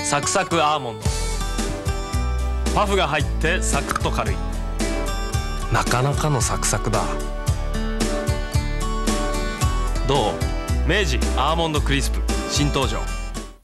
サクサクアーモンド。パフが入ってサクッと軽い。なかなかのサクサクだ。どう？明治アーモンドクリスプ新登場。